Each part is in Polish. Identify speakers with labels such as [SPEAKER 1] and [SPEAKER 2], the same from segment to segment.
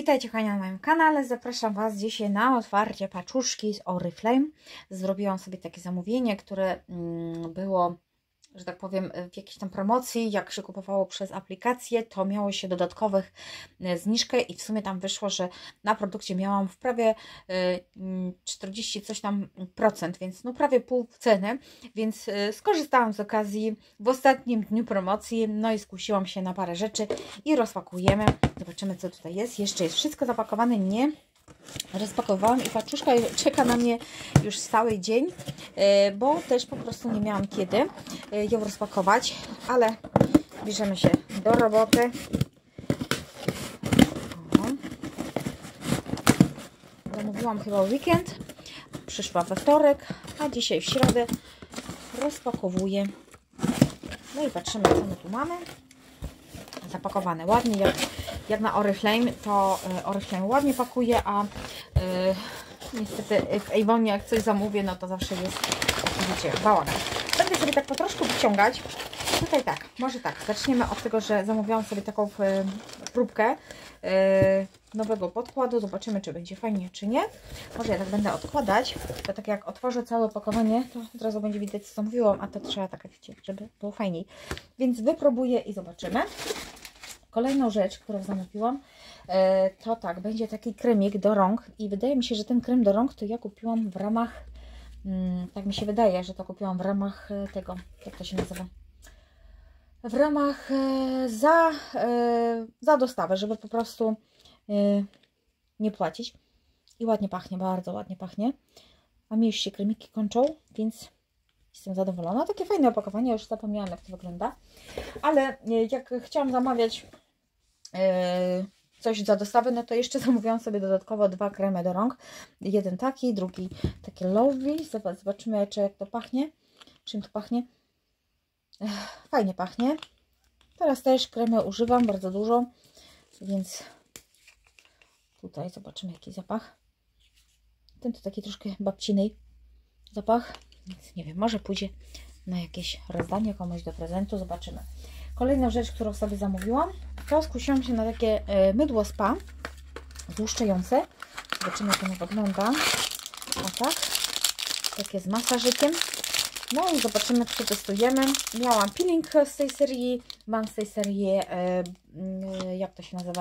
[SPEAKER 1] Witajcie kochani na moim kanale. Zapraszam Was dzisiaj na otwarcie paczuszki z Oriflame. Zrobiłam sobie takie zamówienie, które było, że tak powiem, w jakiejś tam promocji. Jak się kupowało przez aplikację, to miało się dodatkowych zniżkę i w sumie tam wyszło, że na produkcie miałam w prawie 40 coś tam procent, więc no prawie pół ceny, więc skorzystałam z okazji w ostatnim dniu promocji, no i skusiłam się na parę rzeczy i rozpakujemy. Zobaczymy, co tutaj jest. Jeszcze jest wszystko zapakowane, nie rozpakowałam i paczuszka czeka na mnie już cały dzień, bo też po prostu nie miałam kiedy ją rozpakować, ale bierzemy się do roboty. Zamówiłam chyba w weekend, przyszła we wtorek, a dzisiaj w środę rozpakowuję. No i patrzymy, co my tu mamy. Zapakowane ładnie, jak na Oriflame, to Oriflame ładnie pakuje, a niestety w Avonie jak coś zamówię, no to zawsze jest, wiecie, bałagan. Będę sobie tak po troszku wyciągać. Tutaj tak, może tak, zaczniemy od tego, że zamówiłam sobie taką próbkę nowego podkładu. Zobaczymy, czy będzie fajnie, czy nie. Może ja tak będę odkładać, to tak jak otworzę całe opakowanie, to od razu będzie widać, co zamówiłam, a to trzeba tak, wiecie, żeby było fajniej. Więc wypróbuję i zobaczymy. Kolejną rzecz, którą zamówiłam, to tak, będzie taki kremik do rąk i wydaje mi się, że ten krem do rąk to ja kupiłam w ramach, tak mi się wydaje, że to kupiłam w ramach tego, jak to się nazywa, w ramach za dostawę, żeby po prostu nie płacić. I ładnie pachnie, bardzo ładnie pachnie, a mi już się kremiki kończą, więc jestem zadowolona. Takie fajne opakowanie, już zapomniałam, jak to wygląda. Ale jak chciałam zamawiać coś za dostawę, no to jeszcze zamówiłam sobie dodatkowo 2 kremy do rąk. Jeden taki, drugi taki Lovely. Zobaczymy jeszcze, jak to pachnie. Czym to pachnie? Fajnie pachnie. Teraz też kremy używam, bardzo dużo. Więc tutaj zobaczymy, jaki zapach. Ten to taki troszkę babciny zapach. Więc nie wiem, może pójdzie na jakieś rozdanie komuś do prezentu. Zobaczymy. Kolejna rzecz, którą sobie zamówiłam, to skusiłam się na takie mydło spa złuszczające. Zobaczymy, jak ono wygląda. O tak. Takie z masażykiem. No i zobaczymy, przetestujemy. Miałam peeling z tej serii. Mam z tej serii, jak to się nazywa,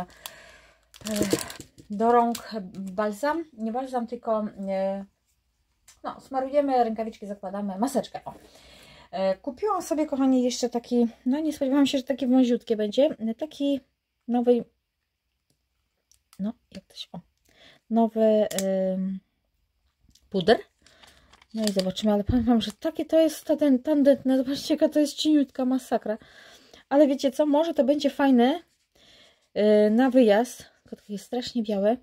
[SPEAKER 1] do rąk balsam. Nie balsam, tylko no, smarujemy, rękawiczki zakładamy, maseczkę. O. Kupiłam sobie, kochani, jeszcze taki, no nie spodziewałam się, że takie wąziutkie będzie, taki nowy, no jak to się, o, nowy puder. No i zobaczymy, ale powiem Wam, że takie to jest tandetne, zobaczcie, jaka to jest cieniutka, masakra. Ale wiecie co, może to będzie fajne na wyjazd, tylko takie jest strasznie białe,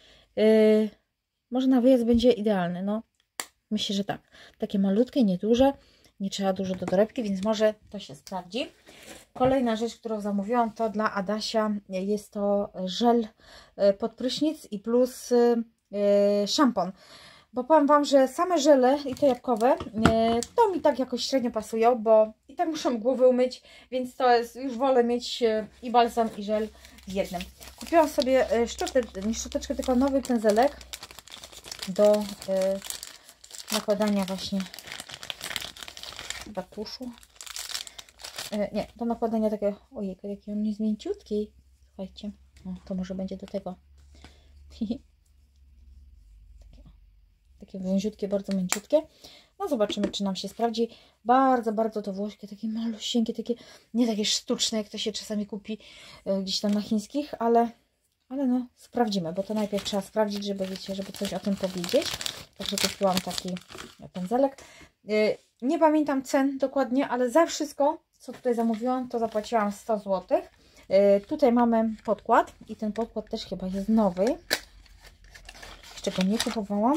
[SPEAKER 1] może na wyjazd będzie idealny, no myślę, że tak. Takie malutkie, nieduże. Nie trzeba dużo do torebki, więc może to się sprawdzi. Kolejna rzecz, którą zamówiłam, to dla Adasia. Jest to żel pod prysznic i plus szampon. Bo powiem Wam, że same żele i te jabłkowe to mi tak jakoś średnio pasują, bo i tak muszę głowę umyć, więc to jest, już wolę mieć i balsam, i żel w jednym. Kupiłam sobie nie szczoteczkę, tylko nowy pędzelek do nakładania właśnie chyba tuszu. Nie, do nakładania takiego, ojej, jaki on jest mięciutki. Słuchajcie, no, to może będzie do tego. Takie wąziutkie, bardzo mięciutkie. No zobaczymy, czy nam się sprawdzi. Bardzo, bardzo to włoskie, takie malusieńkie, takie, nie takie sztuczne, jak to się czasami kupi gdzieś tam na chińskich, ale no sprawdzimy, bo to najpierw trzeba sprawdzić, żeby, wiecie, żeby coś o tym powiedzieć. Także kupiłam taki pędzelek. Nie pamiętam cen dokładnie, ale za wszystko, co tutaj zamówiłam, to zapłaciłam 100 zł. Tutaj mamy podkład i ten podkład też chyba jest nowy. Jeszcze go nie kupowałam.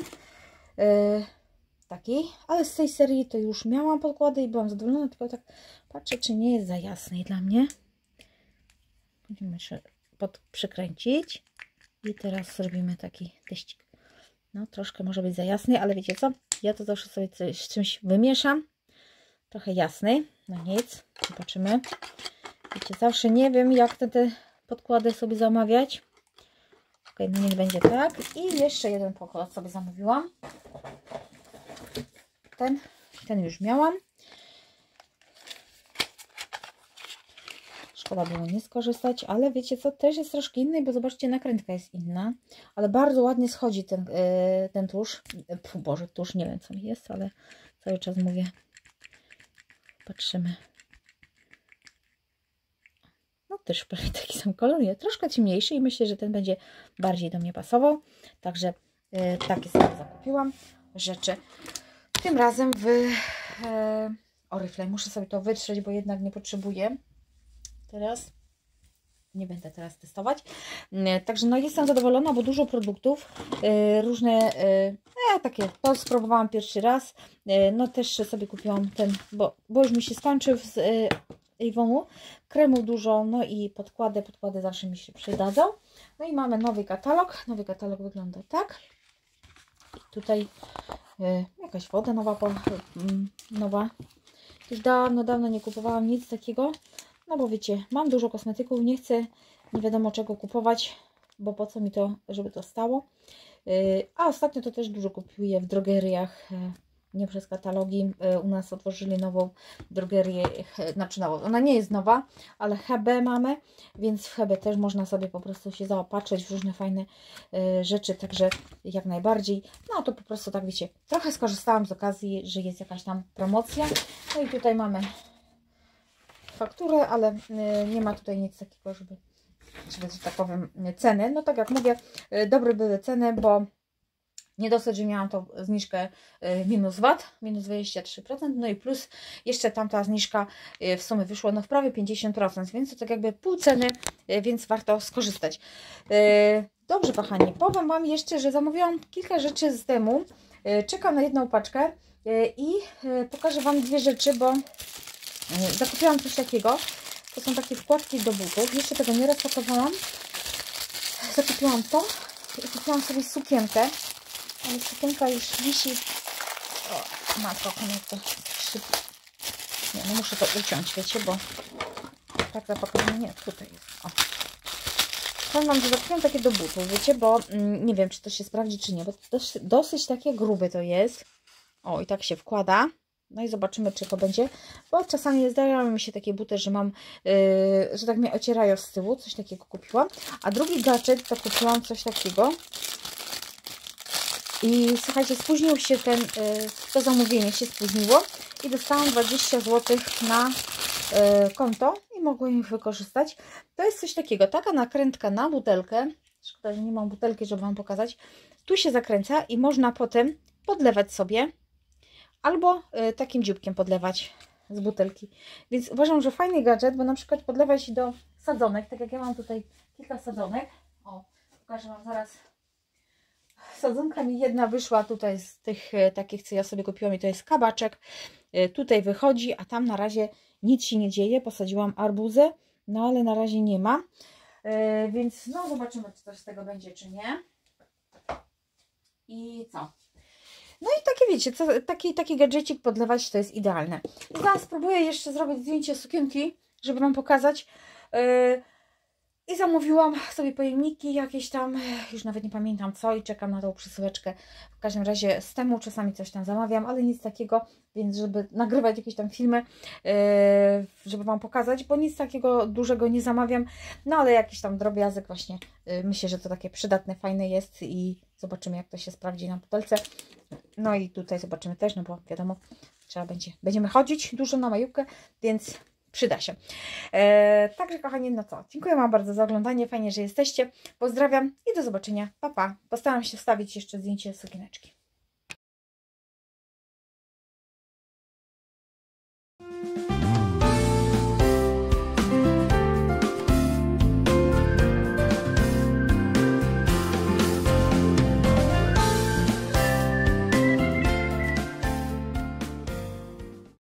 [SPEAKER 1] Taki, ale z tej serii to już miałam podkłady i byłam zadowolona, tylko tak patrzę, czy nie jest za jasny dla mnie. Będziemy jeszcze przykręcić i teraz zrobimy taki teścik. No troszkę może być za jasny, ale wiecie co? Ja to zawsze sobie coś, z czymś wymieszam. Trochę jasny, no nic, zobaczymy. Wiecie, zawsze nie wiem, jak te podkłady sobie zamawiać. Okej, no niech będzie tak. I jeszcze jeden pokład sobie zamówiłam. Ten już miałam. Szkoda było nie skorzystać, ale wiecie co, też jest troszkę inny, bo zobaczcie, nakrętka jest inna, ale bardzo ładnie schodzi ten tusz. Boże, tusz, nie wiem co mi jest, ale cały czas mówię. Patrzymy. No też prawie taki sam kolor, jest troszkę ciemniejszy i myślę, że ten będzie bardziej do mnie pasował. Także takie sobie zakupiłam rzeczy. Tym razem w Oriflame. Muszę sobie to wytrzeć, bo jednak nie potrzebuję. Teraz nie będę testować. Także no jestem zadowolona, bo dużo produktów, różne takie, to spróbowałam pierwszy raz. No też sobie kupiłam ten, bo już mi się skończył z Avonu. Kremu dużo, no i podkłady zawsze mi się przydadzą. No i mamy nowy katalog. Nowy katalog wygląda tak. I tutaj jakaś woda nowa. Już dawno nie kupowałam nic takiego. No bo wiecie, mam dużo kosmetyków, nie chcę nie wiadomo czego kupować, bo po co mi to, żeby to stało. A ostatnio to też dużo kupuję w drogeriach, nie przez katalogi. U nas otworzyli nową drogerię, znaczy nową, ona nie jest nowa, ale HB mamy, więc w HB też można sobie po prostu się zaopatrzyć w różne fajne rzeczy, także jak najbardziej. No to po prostu tak wiecie, trochę skorzystałam z okazji, że jest jakaś tam promocja. No i tutaj mamy fakturę, ale nie ma tutaj nic takiego, żeby że tak powiem ceny. No tak jak mówię, dobre były ceny, bo nie dosyć, że miałam tą zniżkę minus VAT, minus 23%, no i plus jeszcze tamta zniżka w sumie wyszło no w prawie 50%, więc to tak jakby pół ceny, więc warto skorzystać. Dobrze kochani, powiem Wam jeszcze, że zamówiłam kilka rzeczy z temu, czekam na jedną paczkę i pokażę Wam dwie rzeczy, bo zakupiłam coś takiego. To są takie wkładki do butów. Jeszcze tego nie rozpakowałam. Zakupiłam to i kupiłam sobie sukienkę. Ale sukienka już wisi. O, matko, jak to szybko. Nie, no muszę to uciąć, wiecie, bo tak zapakowane. Nie, tutaj jest. O. Powiem Wam, że zakupiłam takie do butów, wiecie, bo nie wiem, czy to się sprawdzi, czy nie, bo dosyć takie grube to jest. O, i tak się wkłada. No i zobaczymy, czy to będzie, bo czasami zdarzały mi się takie buty, że mam, że tak mnie ocierają z tyłu, coś takiego kupiłam. A drugi gadżet to kupiłam coś takiego. I słuchajcie, spóźnił się to zamówienie się spóźniło i dostałam 20 zł na konto i mogłam ich wykorzystać. To jest coś takiego, taka nakrętka na butelkę. Szkoda, że nie mam butelki, żeby Wam pokazać. Tu się zakręca i można potem podlewać sobie. Albo takim dzióbkiem podlewać z butelki. Więc uważam, że fajny gadżet, bo na przykład podlewać do sadzonek, tak jak ja mam tutaj kilka sadzonek. O, pokażę Wam zaraz. Sadzonka mi jedna wyszła tutaj z tych takich, co ja sobie kupiłam i to jest kabaczek. Tutaj wychodzi, a tam na razie nic się nie dzieje. Posadziłam arbuzę, no ale na razie nie ma. Więc no zobaczymy, czy coś z tego będzie, czy nie. I co? No i takie wiecie, taki gadżecik podlewać to jest idealne. I zaraz spróbuję jeszcze zrobić zdjęcie sukienki, żeby Wam pokazać. I zamówiłam sobie pojemniki jakieś tam, już nawet nie pamiętam co i czekam na tą przesyłeczkę. W każdym razie z temu czasami coś tam zamawiam, ale nic takiego, więc żeby nagrywać jakieś tam filmy, żeby Wam pokazać, bo nic takiego dużego nie zamawiam. No ale jakiś tam drobiazg właśnie, myślę, że to takie przydatne, fajne jest i zobaczymy jak to się sprawdzi na butelce. No i tutaj zobaczymy też, no bo wiadomo, będziemy chodzić dużo na majówkę, więc przyda się. Także kochani, no co, dziękuję Wam bardzo za oglądanie, fajnie, że jesteście. Pozdrawiam i do zobaczenia. Pa, pa. Postaram się wstawić jeszcze zdjęcie sukieneczki.